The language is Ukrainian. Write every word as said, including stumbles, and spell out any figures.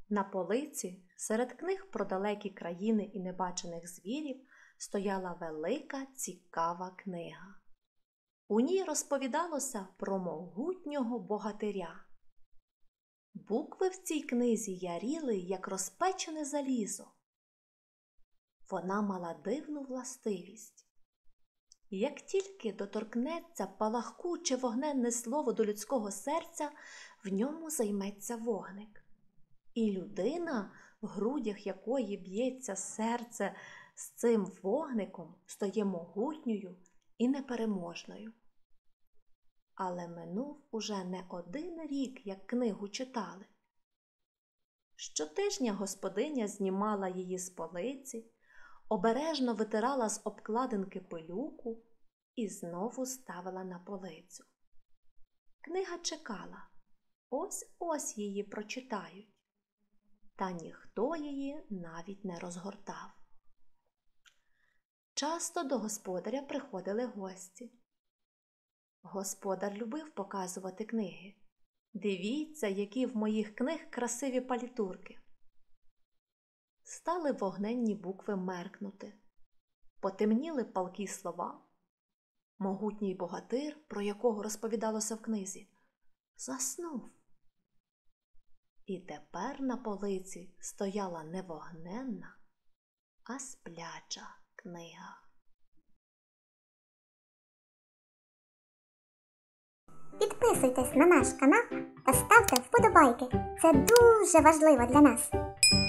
На полиці, серед книг про далекі країни і небачених звірів, стояла велика цікава книга. У ній розповідалося про могутнього богатиря. Букви в цій книзі яріли, як розпечене залізо. Вона мала дивну властивість. Як тільки доторкнеться палахкуче вогненне слово до людського серця, в ньому займеться вогник. І людина, в грудях якої б'ється серце з цим вогником, стає могутньою і непереможною. Але минув уже не один рік, як книгу читали. Щотижня господиня знімала її з полиці, обережно витирала з обкладинки пилюку і знову ставила на полицю. Книга чекала, ось-ось її прочитають. Та ніхто її навіть не розгортав. Часто до господаря приходили гості. Господар любив показувати книги. Дивіться, які в моїх книг красиві палітурки. Стали вогненні букви меркнути. Потемніли палкі слова. Могутній богатир, про якого розповідалося в книзі, заснув. І тепер на полиці стояла не вогненна, а спляча книга. Підписуйтесь на наш канал та ставте вподобайки. Це дуже важливо для нас.